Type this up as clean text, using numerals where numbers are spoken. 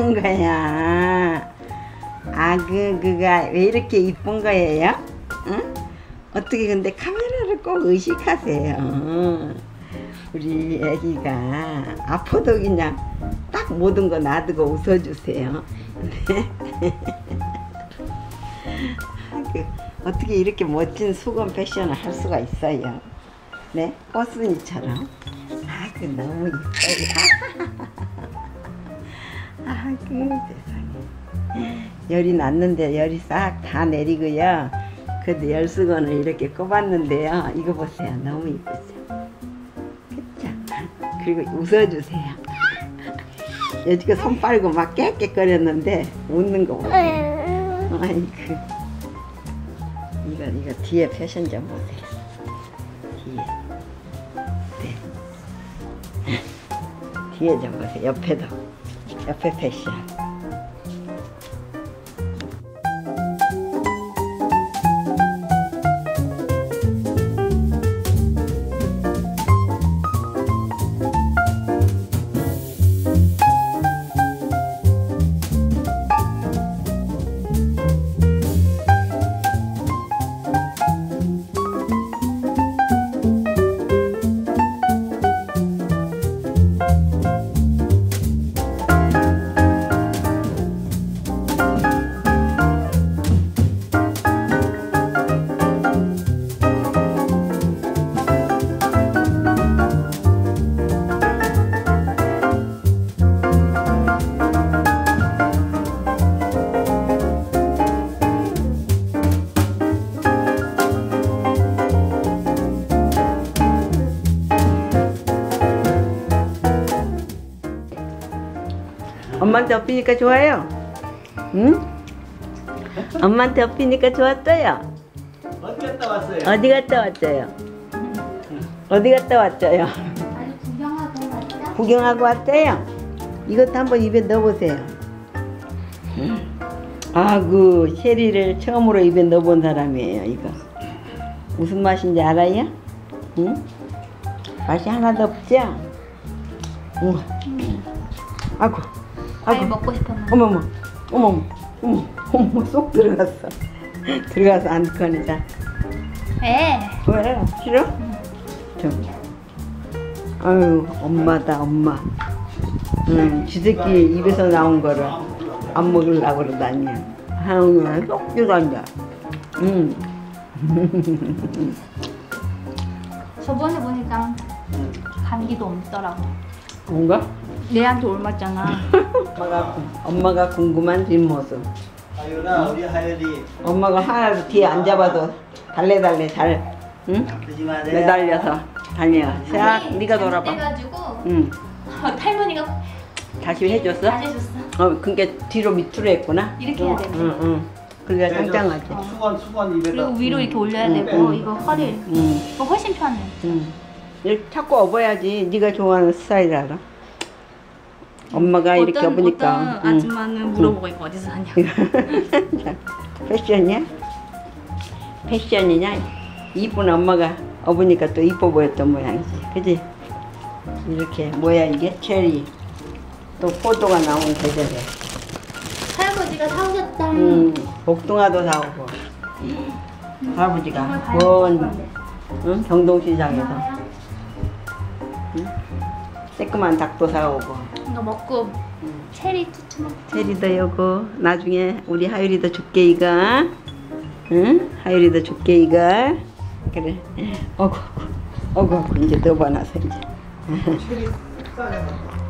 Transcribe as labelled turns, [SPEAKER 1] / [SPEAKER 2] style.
[SPEAKER 1] 이쁜 거야. 아, 그가 왜 이렇게 이쁜 거예요? 응? 어떻게 근데 카메라를 꼭 의식하세요? 우리 애기가 아파도 그냥 딱 모든 거 놔두고 웃어주세요. 어떻게 이렇게 멋진 수건 패션을 할 수가 있어요? 네? 꽃순이처럼. 아, 그 너무 이뻐요. 아, 그 세상에. 열이 났는데 열이 싹 다 내리고요. 그래도 열수건을 이렇게 꼽았는데요. 이거 보세요. 너무 이쁘죠? 그쵸? 그리고 웃어주세요. 여지껏 손 빨고 막 깨끗거렸는데 웃는 거 보세요. 아이고. 이거 뒤에 패션 좀 보세요. 뒤에. 네. 뒤에 좀 보세요. 옆에도. 옆에 패션. 엄마한테 업히니까 좋아요? 응? 엄마한테 업히니까 좋았어요?
[SPEAKER 2] 어디 갔다 왔어요?
[SPEAKER 1] 어디 갔다 왔어요? 어디 갔다 왔어요?
[SPEAKER 3] 아니, 구경하고 왔다?
[SPEAKER 1] 구경하고 왔어요? 이것도 한번 입에 넣어보세요. 아, 그 체리를 처음으로 입에 넣어본 사람이에요. 이거 무슨 맛인지 알아요? 응? 맛이 하나도 없죠? 응. 아이고.
[SPEAKER 3] 과일 먹고 싶었나?
[SPEAKER 1] 어머머, 어머머, 어머, 쏙 들어갔어. 들어가서 안 꺼내자.
[SPEAKER 3] 왜?
[SPEAKER 1] 왜? 싫어? 좀. 아유, 엄마다, 엄마. 지새끼 입에서 나온 거를 안 먹으려고 그러다니. 아유, 쏙 들어간다.
[SPEAKER 3] 저번에 보니까 감기도 없더라고.
[SPEAKER 1] 뭔가?
[SPEAKER 3] 얘한테 옮았잖아.
[SPEAKER 1] 엄마가 궁금한 뒷모습.
[SPEAKER 2] 하율아, 우리 하율이
[SPEAKER 1] 엄마가 하나도 뒤에 안 잡아도 달래달래 잘, 응?
[SPEAKER 2] 아프지만
[SPEAKER 1] 매달려서 달려. 자, 네가 돌아봐.
[SPEAKER 3] 해가지고
[SPEAKER 1] 응.
[SPEAKER 3] 탈머니가
[SPEAKER 1] 다시 해줬어?
[SPEAKER 3] 다시 해줬어.
[SPEAKER 1] 그러니까 뒤로 밑으로 했구나.
[SPEAKER 3] 이렇게 해야 돼.
[SPEAKER 1] 응. 그게 짱짱하지.
[SPEAKER 2] 수건 입에다.
[SPEAKER 3] 그리고 위로 이렇게 올려야 되고 이거 허리. 이거 훨씬 편해.
[SPEAKER 1] 이렇게 자꾸 업어야지. 네가 좋아하는 스타일 알아. 엄마가 이렇게 업으니까.
[SPEAKER 3] 어떤 아줌마는 물어보고 이거 어디서 샀냐고.
[SPEAKER 1] 패션이야? 패션이냐? 이쁜 엄마가 업으니까 또 이뻐 보였던 모양이지. 그지? 이렇게 뭐야 이게? 체리. 또 포도가 나온 계절에.
[SPEAKER 3] 할아버지가 사오셨다.
[SPEAKER 1] 복숭아도 사오고. 할아버지가 응? 경동시장에서 새끄만 닭도 사오고.
[SPEAKER 3] 이거 먹고 체리 투투 먹고.
[SPEAKER 1] 체리도 요거 나중에 우리 하율이도 줄게 이거. 응? 하율이도 줄게 이거. 그래. 어구 이제 넣어봐놔서 이제.
[SPEAKER 2] 체리 싸잖아.